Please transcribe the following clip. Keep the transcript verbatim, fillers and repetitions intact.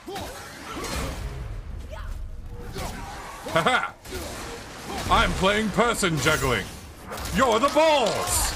Haha! I'm playing person juggling. You're the balls!